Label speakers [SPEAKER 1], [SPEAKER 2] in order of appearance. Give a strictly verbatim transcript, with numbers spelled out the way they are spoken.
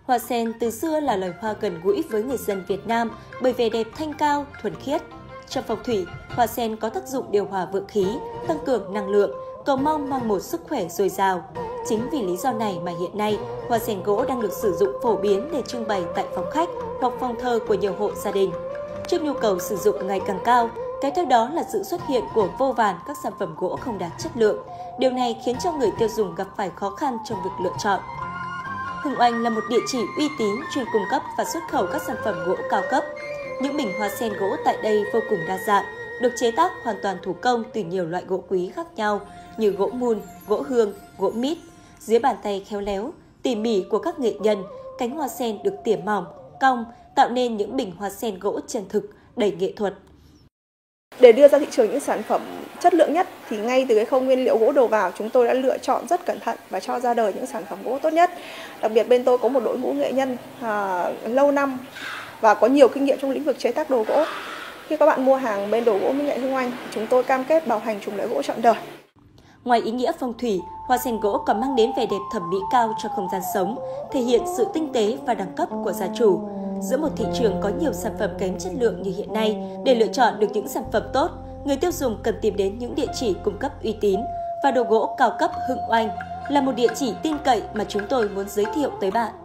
[SPEAKER 1] Hoa sen từ xưa là loài hoa gần gũi với người dân Việt Nam bởi vẻ đẹp thanh cao, thuần khiết. Trong phong thủy, hoa sen có tác dụng điều hòa vượng khí, tăng cường năng lượng, cầu mong mang một sức khỏe dồi dào. Chính vì lý do này mà hiện nay, hoa sen gỗ đang được sử dụng phổ biến để trưng bày tại phòng khách hoặc phòng thờ của nhiều hộ gia đình. Trước nhu cầu sử dụng ngày càng cao, kéo theo đó là sự xuất hiện của vô vàn các sản phẩm gỗ không đạt chất lượng. Điều này khiến cho người tiêu dùng gặp phải khó khăn trong việc lựa chọn. Hưng Oanh là một địa chỉ uy tín chuyên cung cấp và xuất khẩu các sản phẩm gỗ cao cấp. Những bình hoa sen gỗ tại đây vô cùng đa dạng, được chế tác hoàn toàn thủ công từ nhiều loại gỗ quý khác nhau như gỗ mun, gỗ hương, gỗ mít. Dưới bàn tay khéo léo, tỉ mỉ của các nghệ nhân, cánh hoa sen được tỉa mỏng, cong, tạo nên những bình hoa sen gỗ chân thực, đầy nghệ thuật.
[SPEAKER 2] Để đưa ra thị trường những sản phẩm chất lượng nhất thì ngay từ cái khâu nguyên liệu gỗ đầu vào, chúng tôi đã lựa chọn rất cẩn thận và cho ra đời những sản phẩm gỗ tốt nhất. Đặc biệt bên tôi có một đội ngũ nghệ nhân à, lâu năm và có nhiều kinh nghiệm trong lĩnh vực chế tác đồ gỗ. Khi các bạn mua hàng bên đồ gỗ Mỹ Nghệ Hưng Oanh, chúng tôi cam kết bảo hành chủng loại gỗ trọn đời.
[SPEAKER 1] Ngoài ý nghĩa phong thủy, hoa sen gỗ còn mang đến vẻ đẹp thẩm mỹ cao cho không gian sống, thể hiện sự tinh tế và đẳng cấp của gia chủ. Giữa một thị trường có nhiều sản phẩm kém chất lượng như hiện nay, để lựa chọn được những sản phẩm tốt, người tiêu dùng cần tìm đến những địa chỉ cung cấp uy tín, và đồ gỗ cao cấp Hưng Oanh là một địa chỉ tin cậy mà chúng tôi muốn giới thiệu tới bạn.